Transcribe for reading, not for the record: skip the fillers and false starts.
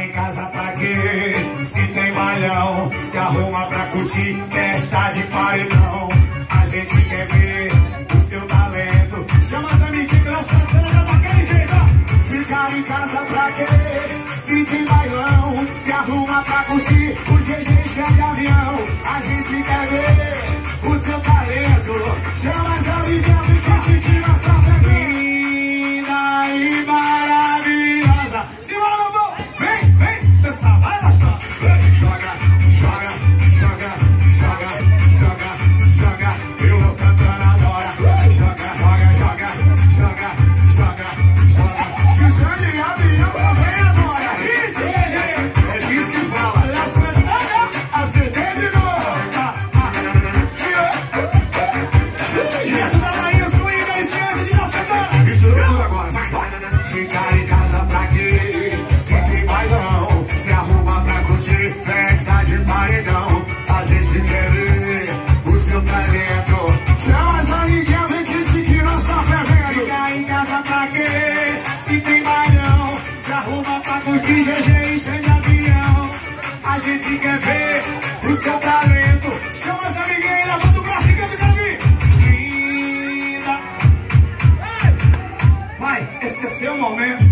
em casa pra quê? Se tem bailão, se arruma pra curtir festa de paredão. A gente quer ver o seu talento. Chama as amiguinhas que na Santana já daquele jeito, ó. Ficar em casa pra quê? Se tem bailão, se arruma pra curtir o GG chama avião. A gente quer ver o seu talento. Chama as amiguinhas que na Santana. Linda e maravilhosa. Simbora, meu povo! Vem, vem! Dança, vai, bastante! Joga, joga, joga, joga, joga, joga. E o Santana adora. Joga, joga, joga, joga, joga, joga. Que o Xande avião também adora. É disso que fala. A Santana, acertei de novo. Dentro da Bahia, swing da licença de Nossa Santana. Isso tudo agora, vai. Ficar em casa pra quê? Se tem bailão, se arruma pra curtir festa de paredão. A gente quer ver o seu talento. Chama as amiguinhas, vem que nós tá fervendo. Ficar em casa pra quê? Se tem bailão, se arruma pra curtir GG e chama avião. A gente quer ver o seu talento. Chama as amiguinhas, levanta o braço e canta, quero vir. Linda. Vai, esse é seu momento.